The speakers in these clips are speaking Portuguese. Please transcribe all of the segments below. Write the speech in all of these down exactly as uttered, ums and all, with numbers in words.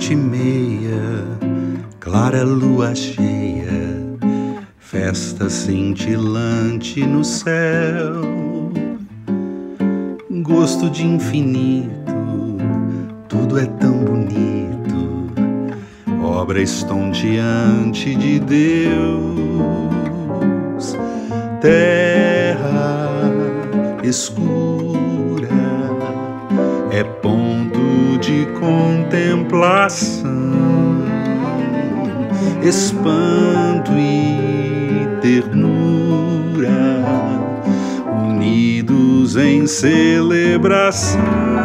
Meia-noite e meia, clara lua cheia, festa cintilante no céu, gosto de infinito, tudo é tão bonito, obra estonteante de Deus. Terra escura é ponto de contemplação, espanto e ternura unidos em celebração.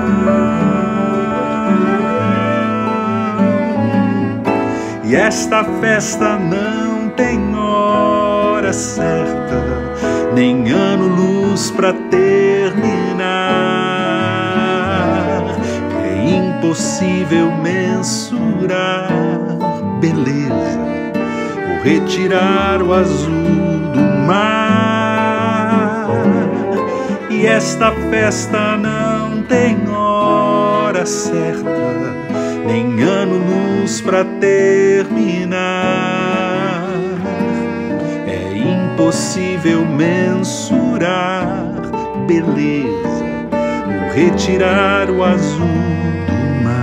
E esta festa não tem hora certa, nem ano-luz pra terminar. É impossível mensurar beleza ou retirar o azul do mar. E esta festa não tem hora certa, nem ano-luz pra terminar. É impossível mensurar beleza ou retirar o azul do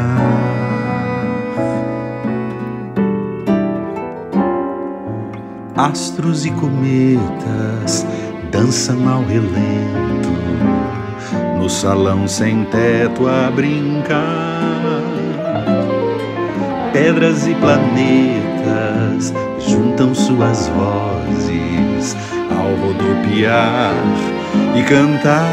mar. Astros e cometas dançam ao relento, no salão sem teto a brincar. Pedras e planetas juntam suas vozes ao rodopiar e cantar.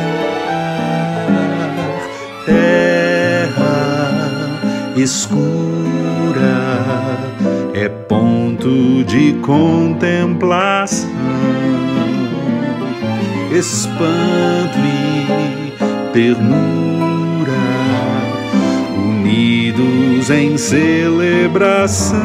Terra escura é ponto de contemplação, espanto e ternura unidos em celebração.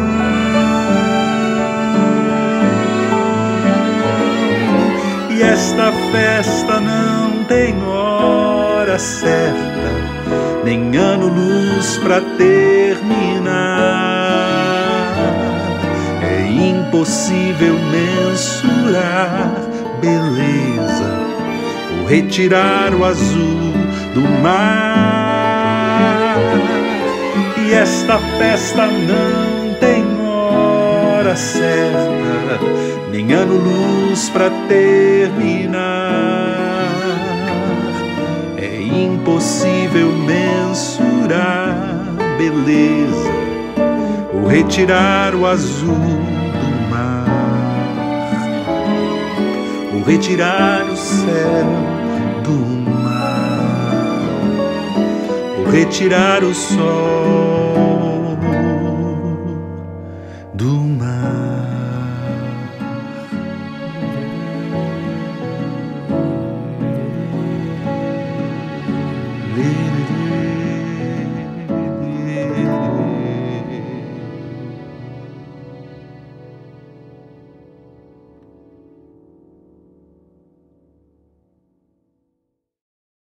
E esta festa não tem hora certa, nem ano-luz pra terminar. É impossível mensurar beleza ou retirar o azul do mar. E esta festa não tem hora certa, nem ano-luz pra terminar. É impossível mensurar beleza ou retirar o azul do mar, ou retirar o céu do mar, ou retirar o sol do mar. Lê, lê, lê.